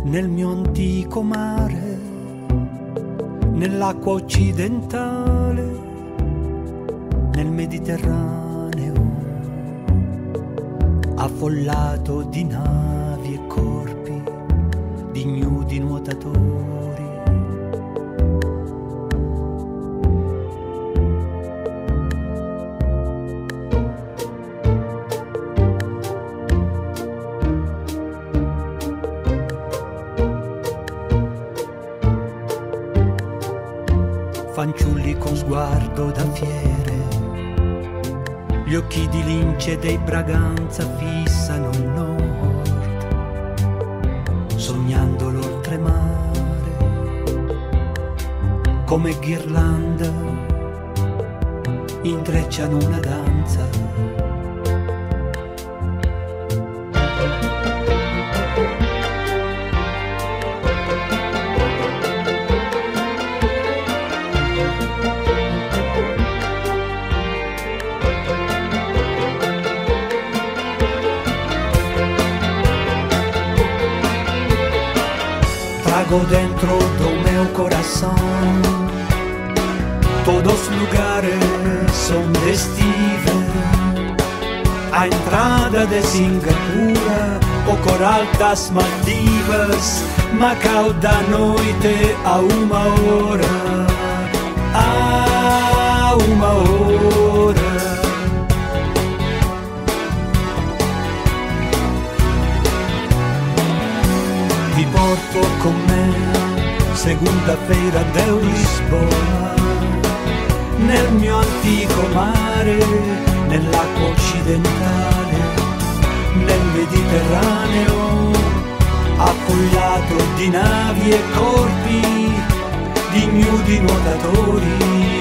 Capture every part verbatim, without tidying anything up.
nel mio antico mare, nell'acqua occidentale, nel Mediterraneo, affollato di navi e corpi, di ignudi nuotatori. Fanciulli con sguardo da fiere, gli occhi di lince dei Braganza fissano il nord, sognando l'oltremare, come ghirlanda intrecciano una danza. Trago dentro do meu coração todos lugares onde estive, a entrada de Singapura, o coral das Maldivas, Macau da noite a uma hora, a uma hora. Ti porto con me, segunda-feira de Lisboa, nel mio antico mare, nell'acqua occidentale, nel Mediterraneo, affollato di navi e corpi, di ignudi nuotatori.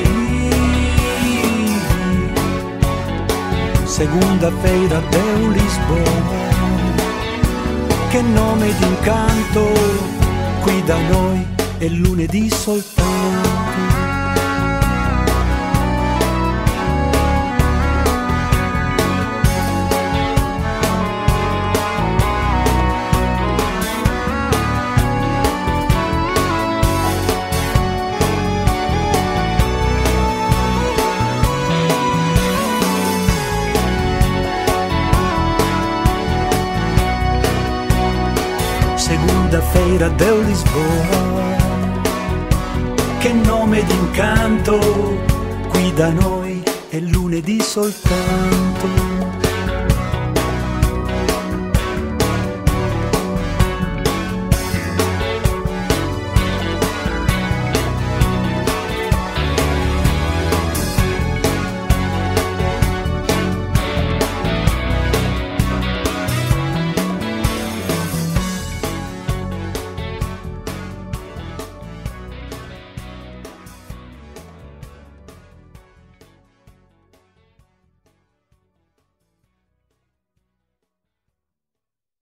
Segunda-feira de Lisboa, che nome d'incanto, qui da noi è lunedì soltanto. Segunda-feira de Lisboa, che nome d'incanto, qui da noi è lunedì soltanto.